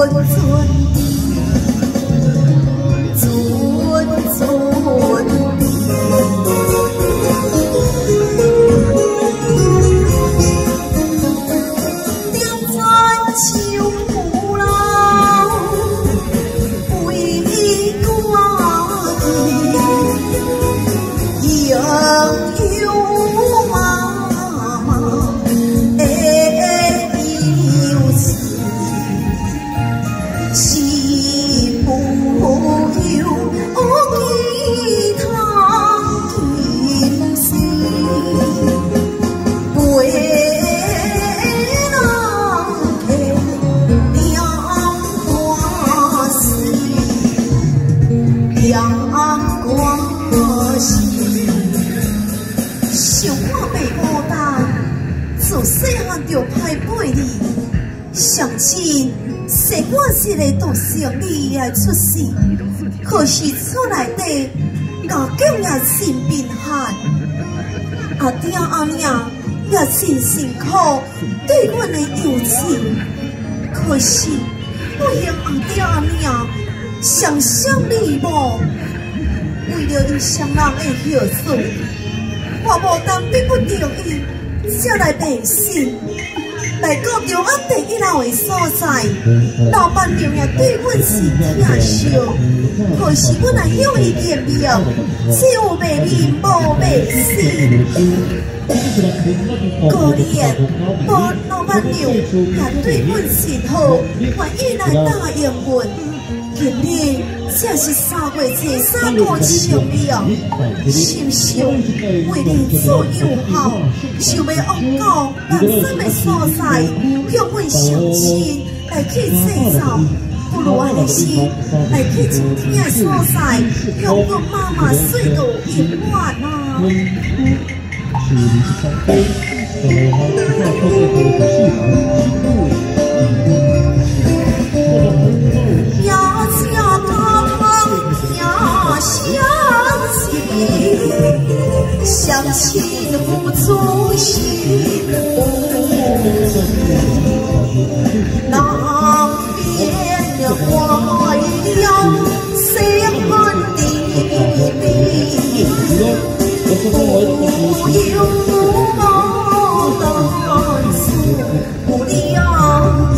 出世，可是厝内底家境也真贫寒，阿爹阿娘也真辛苦对阮的友情。可是不幸阿爹阿娘相相离母，为了伊双人的孝顺，我无当逼不得已，才来变心。来到中安第一楼的所在，老板娘也对阮是疼惜，可是阮也向伊见面，只有卖面无卖心。可怜无老板娘也对阮甚好，愿意来答应阮。今日才是3月初3个清明，心想为你做友好，想要往到人生的所在，向阮相亲来去制造，不如安尼时来去晴天的所在，向阮妈妈水度一晚啊！相亲不足惜那边花样谁恨地地不由我的诉不了